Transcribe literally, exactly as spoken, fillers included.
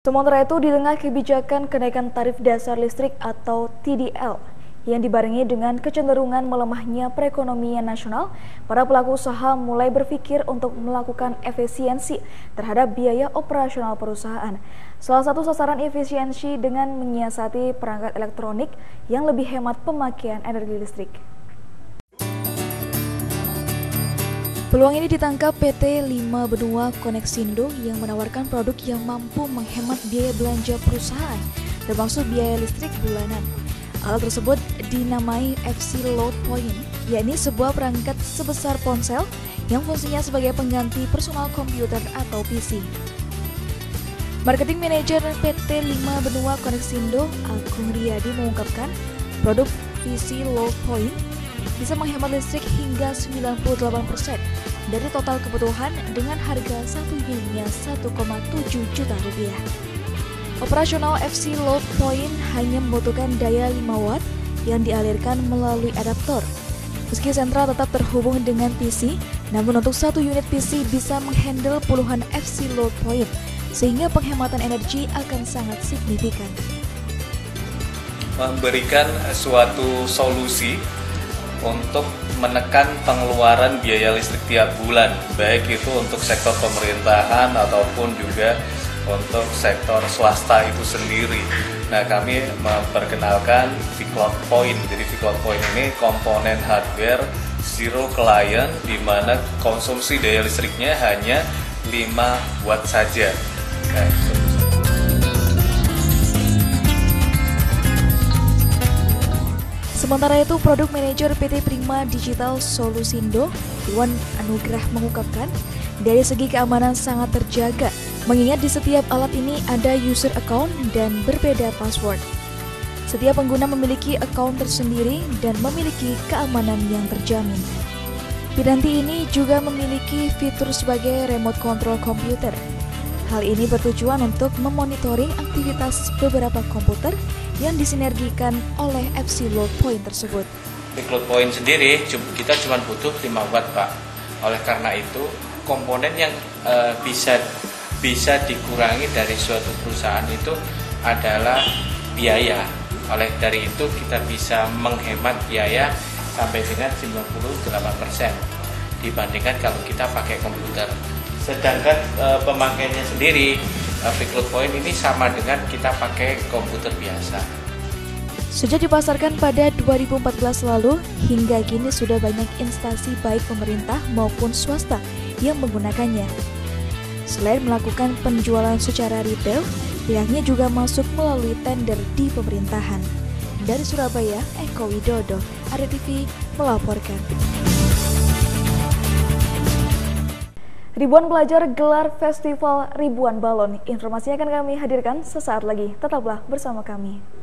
Sementara itu, di tengah kebijakan kenaikan tarif dasar listrik atau T D L yang dibarengi dengan kecenderungan melemahnya perekonomian nasional, para pelaku usaha mulai berpikir untuk melakukan efisiensi terhadap biaya operasional perusahaan. Salah satu sasaran efisiensi dengan menyiasati perangkat elektronik yang lebih hemat pemakaian energi listrik. Peluang ini ditangkap P T lima Benua Koneksindo yang menawarkan produk yang mampu menghemat biaya belanja perusahaan, termasuk biaya listrik bulanan. Alat tersebut dinamai F C Load Point, yakni sebuah perangkat sebesar ponsel yang fungsinya sebagai pengganti personal komputer atau P C. Marketing Manager P T lima Benua Koneksindo, Agung Riyadi mengungkapkan, produk F C Load Point bisa menghemat listrik hingga sembilan puluh delapan persen dari total kebutuhan dengan harga satu unitnya satu koma tujuh juta rupiah. Operasional F C Load Point hanya membutuhkan daya lima watt yang dialirkan melalui adaptor. Meski sentral tetap terhubung dengan P C, namun untuk satu unit P C bisa menghandle puluhan F C Load Point, sehingga penghematan energi akan sangat signifikan. Memberikan suatu solusi untuk menekan pengeluaran biaya listrik tiap bulan, baik itu untuk sektor pemerintahan ataupun juga untuk sektor swasta itu sendiri. Nah, kami memperkenalkan V-Cloud Point. Jadi V-Cloud Point ini komponen hardware zero client di mana konsumsi daya listriknya hanya lima watt saja. Nah, Sementara itu, Produk Manajer P T Prima Digital Solusindo, Iwan Anugrah mengungkapkan, dari segi keamanan sangat terjaga, mengingat di setiap alat ini ada user account dan berbeda password. Setiap pengguna memiliki account tersendiri dan memiliki keamanan yang terjamin. Piranti ini juga memiliki fitur sebagai remote control komputer. Hal ini bertujuan untuk memonitoring aktivitas beberapa komputer yang disinergikan oleh F C Load Point tersebut. V-Cloud Point sendiri kita cuma butuh lima watt, Pak. Oleh karena itu, komponen yang e, bisa bisa dikurangi dari suatu perusahaan itu adalah biaya. Oleh dari itu, kita bisa menghemat biaya sampai dengan sembilan puluh delapan persen dibandingkan kalau kita pakai komputer. Sedangkan e, pemakaiannya sendiri, e, V-Cloud Point ini sama dengan kita pakai komputer biasa. Sejak dipasarkan pada dua ribu empat belas lalu, hingga kini sudah banyak instansi baik pemerintah maupun swasta yang menggunakannya. Selain melakukan penjualan secara retail, pihaknya juga masuk melalui tender di pemerintahan. Dari Surabaya, Eko Widodo, A R I T V melaporkan. Ribuan pelajar gelar Festival Ribuan Balon. Informasinya akan kami hadirkan sesaat lagi. Tetaplah bersama kami.